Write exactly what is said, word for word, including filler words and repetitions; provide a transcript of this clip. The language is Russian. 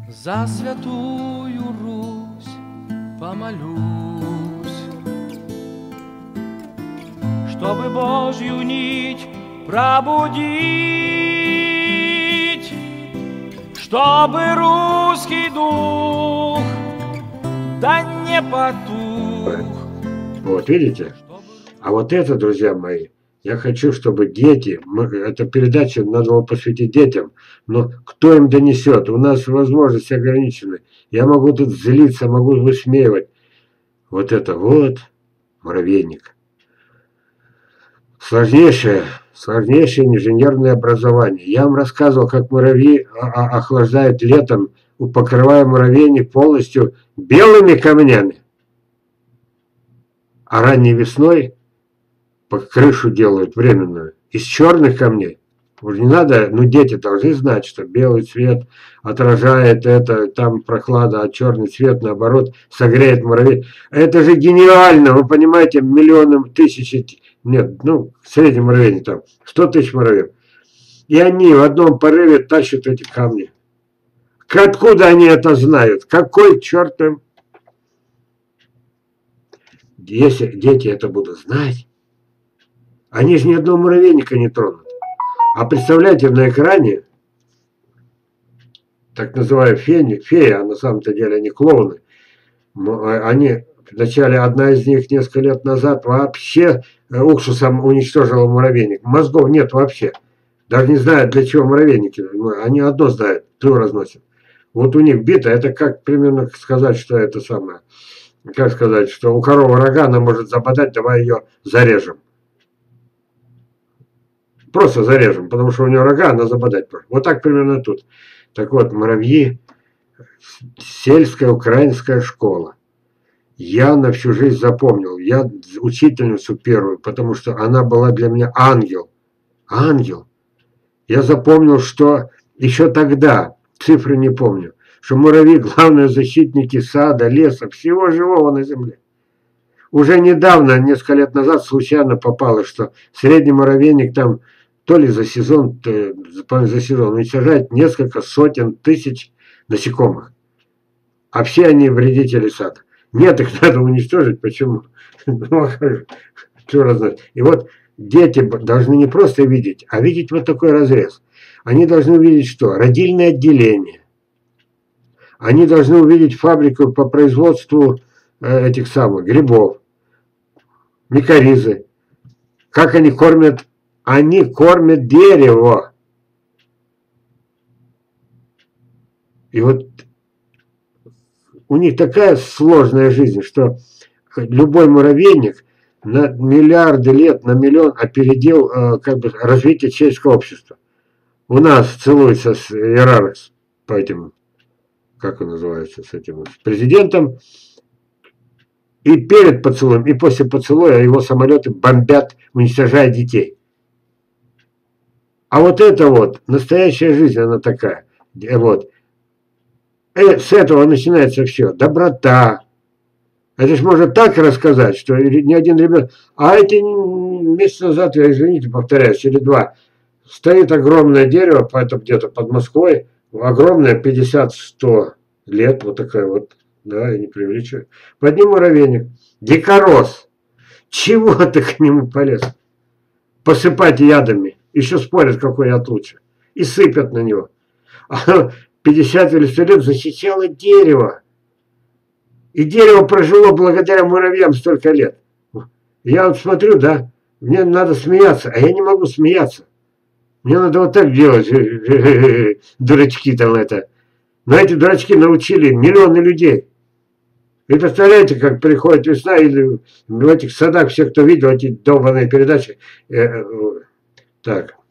За святую Русь помолюсь, чтобы Божью нить пробудить, чтобы русский дух да не потух. Вот видите? А вот это, друзья мои, я хочу, чтобы дети, мы, эту передачу надо было посвятить детям, но кто им донесет? У нас возможности ограничены. Я могу тут злиться, могу высмеивать. Вот это вот муравейник. Сложнейшее, сложнейшее инженерное образование. Я вам рассказывал, как муравьи охлаждают летом, покрывая муравейник полностью белыми камнями. А ранней весной крышу делают временную из черных камней. Уже не надо, ну дети должны знать, что белый цвет отражает это, там прохлада, а черный цвет, наоборот, согреет муравей. Это же гениально, вы понимаете, миллионы, тысячи, нет, ну, средний муравейник там, сто тысяч муравьев. И они в одном порыве тащат эти камни. Откуда они это знают? Какой черт им? Если дети это будут знать, они же ни одного муравейника не тронут. А представляете, на экране, так называемые феи, феи, а на самом-то деле они клоуны, они, вначале одна из них несколько лет назад вообще уксусом уничтожила муравейник. Мозгов нет вообще. Даже не знают, для чего муравейники. Они одно знают, ту разносят. Вот у них бита, это как примерно сказать, что это самое, как сказать, что у коровы рога, она может забодать, давай ее зарежем. Просто зарежем, потому что у нее рога, она забодать может. Вот так примерно тут. Так вот, муравьи, сельская украинская школа. Я на всю жизнь запомнил. Я учительницу первую, потому что она была для меня ангел. Ангел. Я запомнил, что еще тогда, цифры не помню, что муравьи главные защитники сада, леса, всего живого на земле. Уже недавно, несколько лет назад, случайно попало, что средний муравейник там то ли за сезон, то за сезон уничтожает несколько сотен тысяч насекомых. А все они вредители сада. Нет, их надо уничтожить. Почему? И вот дети должны не просто видеть, а видеть вот такой разрез. Они должны увидеть что? Родильное отделение. Они должны увидеть фабрику по производству этих самых грибов, микоризы. Как они кормят? Они кормят дерево. И вот у них такая сложная жизнь, что любой муравейник на миллиарды лет, на миллион опередил как бы развитие человеческого общества. У нас целуется с Ирарекс по этим, как он называется, с этим с президентом. И перед поцелуем, и после поцелуя его самолеты бомбят, уничтожая детей. А вот это вот, настоящая жизнь, она такая. Вот. И с этого начинается все. Доброта. Это же можно так рассказать, что ни один ребенок... А эти месяц назад, я, извините, повторяюсь, или два, стоит огромное дерево, где-то под Москвой, огромное, пятьдесят-сто лет, вот такая вот, да, я не преувеличиваю. Под ним муравейник. Дикорос. Чего ты к нему полез? Посыпать ядами. Еще спорят, какой яд лучше. И сыпят на него. А пятьдесят или сто лет защищало дерево. И дерево прожило благодаря муравьям столько лет. Я вот смотрю, да, мне надо смеяться, а я не могу смеяться. Мне надо вот так делать. Дурачки там это. Но эти дурачки научили миллионы людей. Вы представляете, как приходит весна, или в этих садах, все, кто видел эти долбанные передачи. Так.